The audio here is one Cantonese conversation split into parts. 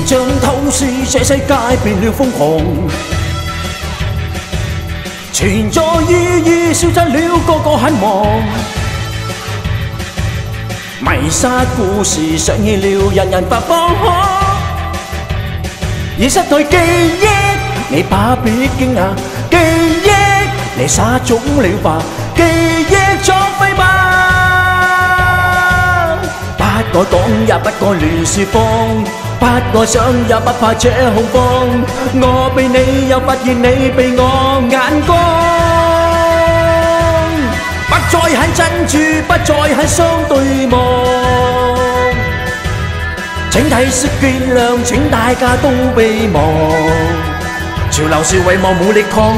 像透視這世界變了瘋狂，存在意義消失了，個個很忙。迷失故事上演了，人人發慌。已失去記憶，你不必驚訝。記憶你撒種了吧，記憶作廢吧。不該講也不該亂説謊，不該想也不怕這恐慌。我被你又發現你被我眼光，不再很珍珠，不再很相對望。請體恤見諒，請大家都被忘。潮流是遺忘無力抗。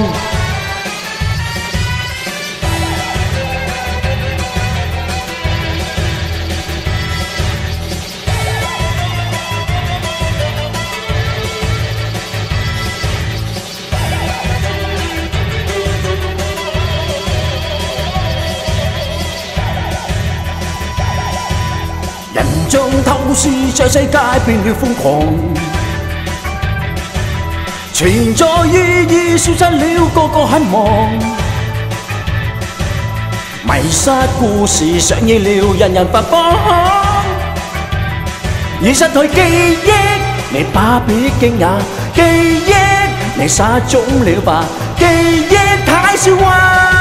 人像透視，這世界變了瘋狂，存在意義消失了，個個很忙。迷失故事上演了，人人發慌。已失去記憶，你不必驚訝。記憶你撒種了吧，記憶太韶華。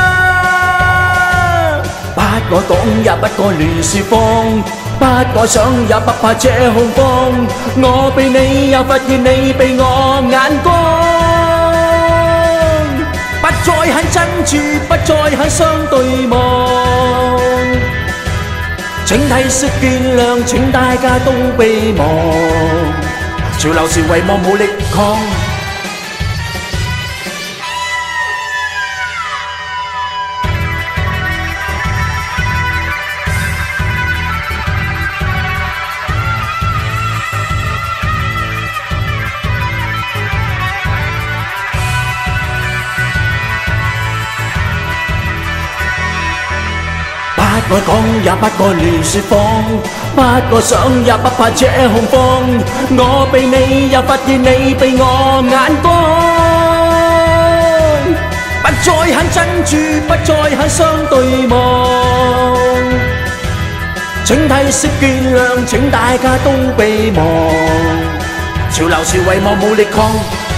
不該講也不該亂説謊，不該想也不怕這恐慌。我被你又發現你被我眼光，不再很珍珠，不再很相對望。請體恤見諒，請大家都被忘。潮流是遺忘無力抗。不該講也不該亂説謊，不該想也不怕這恐慌。我被你又發現你被我眼光，不再很珍珠，不再很相對望。請體恤見諒，請大家都被忘。潮流是遺忘無力抗。